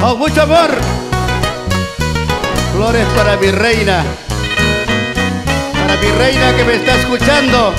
Con mucho amor. Flores para mi reina. Para mi reina que me está escuchando.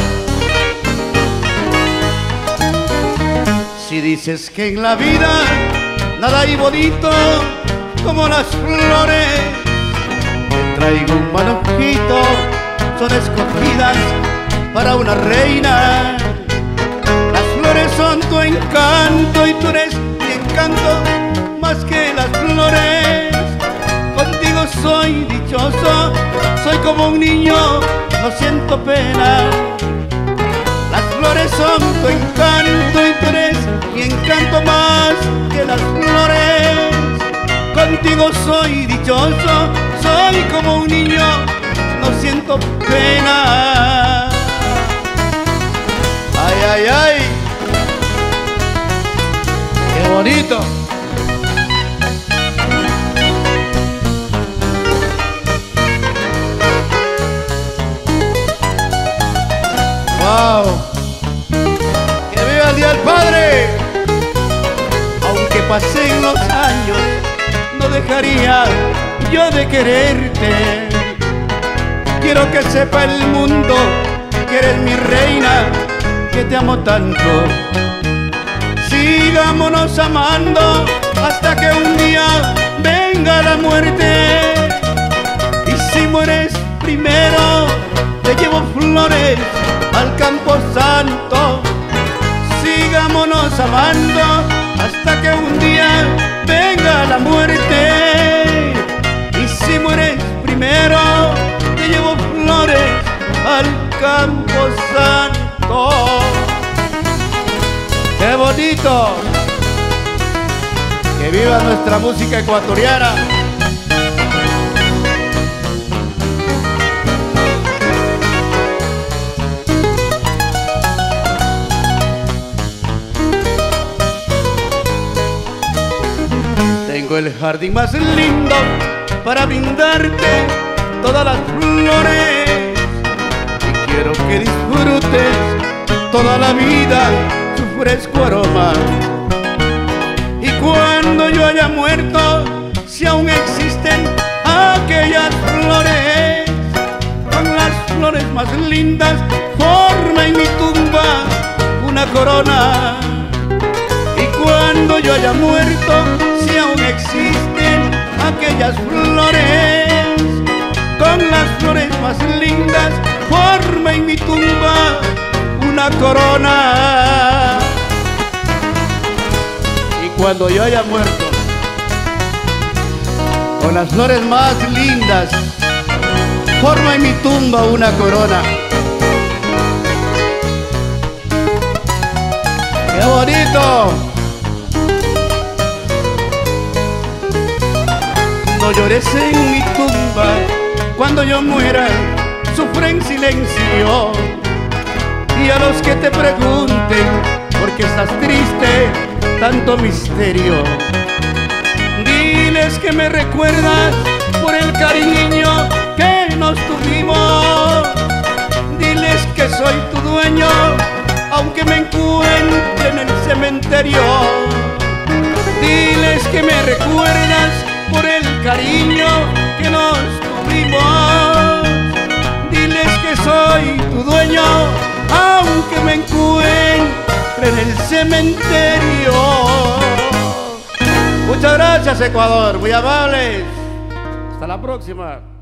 Si dices que en la vida nada hay bonito como las flores, te traigo un manojito, son escogidas para una reina. Las flores son tu encanto y tú eres mi encanto más que las flores. Contigo soy dichoso, soy como un niño, no siento pena. Las flores son tu encanto y tú eres mi encanto más que las flores. Contigo soy dichoso, soy como un niño, no siento pena. Ay, ay, ay, qué bonito. Wow. Que viva el Día del Padre. Aunque pasen los años, no dejaría yo de quererte. Quiero que sepa el mundo que eres mi reina, que te amo tanto. Sigámonos amando hasta que un día venga la muerte. Y si mueres primero, te llevo flores al campo santo. Sigámonos amando hasta que un día venga la muerte. Y si mueres primero, te llevo flores al campo santo. ¡Qué bonito! ¡Que viva nuestra música ecuatoriana! Tengo el jardín más lindo para brindarte todas las flores y quiero que disfrutes toda la vida su fresco aroma. Y cuando yo haya muerto, si aún existen aquellas flores, con las flores más lindas forma en mi tumba una corona. Y cuando yo haya muerto, si aún existen aquellas flores, con las flores más lindas forma en mi tumba una corona. Y cuando yo haya muerto, con las flores más lindas forma en mi tumba una corona. ¡Qué bonito! No llores en mi tumba, cuando yo muera, sufre en silencio. Y a los que te pregunten por qué estás triste, tanto misterio, diles que me recuerdas por el cariño que nos tuvimos. Diles que soy tu dueño, aunque me encuentre en el cementerio. Diles que me recuerdas por el cariño que nos tuvimos. Diles que soy tu dueño, aunque me encuentre en el cementerio. Muchas gracias, Ecuador, muy amables. Hasta la próxima.